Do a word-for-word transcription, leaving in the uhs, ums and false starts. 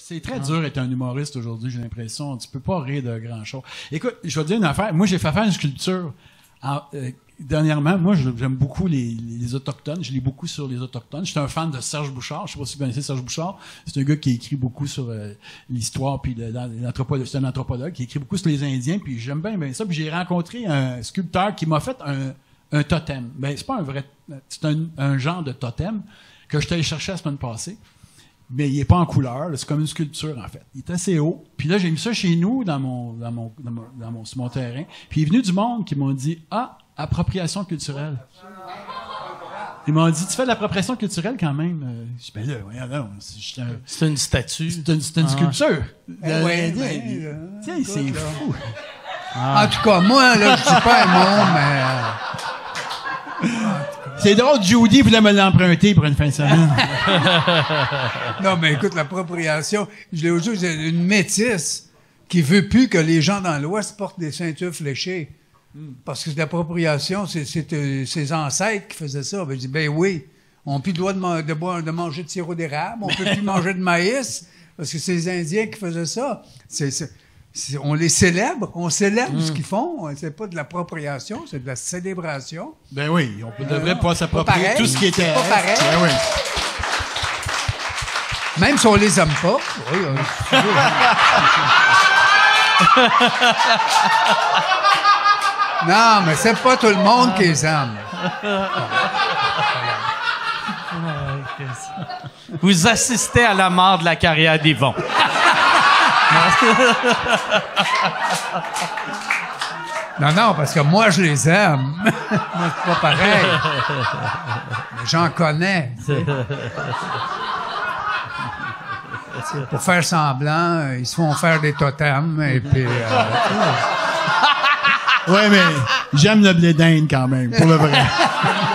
C'est très dur d'être un humoriste aujourd'hui, j'ai l'impression. Tu peux pas rire de grand-chose. Écoute, je vais te dire une affaire. Moi, j'ai fait faire une sculpture. En, euh, dernièrement, moi, j'aime beaucoup les, les, les Autochtones. Je lis beaucoup sur les Autochtones. J'étais un fan de Serge Bouchard. Je sais pas si vous connaissez Serge Bouchard. C'est un gars qui écrit beaucoup sur euh, l'histoire, puis l'anthropologue. C'est un anthropologue qui écrit beaucoup sur les Indiens, puis j'aime bien, bien ça. Puis j'ai rencontré un sculpteur qui m'a fait un, un totem. Ben, c'est pas un vrai... C'est un, un genre de totem que je t'allais chercher la semaine passée. Mais il est pas en couleur, c'est comme une sculpture, en fait. Il est assez haut. Puis là, j'ai mis ça chez nous, dans mon, dans mon, dans mon, dans mon, sur mon terrain. Puis il est venu du monde qui m'ont dit, ah, appropriation culturelle. Ils m'ont dit, tu fais de l'appropriation culturelle quand même. Je dis, ben là, voyons, non, c'est un... C'est une statue. C'est une, c'est une ah. sculpture. Ben ouais, ben, tiens, c'est fou. Ah. En tout cas, moi, là, je dis pas un mot, mais... C'est drôle, Judy voulait me l'emprunter pour une fin de semaine. Non, mais écoute, l'appropriation, je l'ai aujourd'hui, c'est une métisse qui veut plus que les gens dans l'Ouest portent des ceintures fléchées. Mm. Parce que l'appropriation, c'est, c'est euh, ses ancêtres qui faisaient ça. Ben, je dis, ben oui, on n'a plus le droit de, ma- de, boire, de manger de sirop d'érable, on peut plus manger de maïs, parce que c'est les Indiens qui faisaient ça. C'est... c'est C'est, on les célèbre, on célèbre mmh. ce qu'ils font. C'est pas de l'appropriation, c'est de la célébration. Ben oui, on peut, devrait pouvoir s'approprier tout ce qui était. Pas pareil. Ben oui. Même si on les aime pas. Oui, on... Non, mais c'est pas tout le monde qui les aime. Vous assistez à la mort de la carrière d'Yvon. Non, non, parce que moi, je les aime. Moi, c'est pas pareil. Mais j'en connais. Pour faire semblant, ils se font faire des totems, et puis... Euh, ouais, mais j'aime le blé d'Inde quand même, pour le vrai.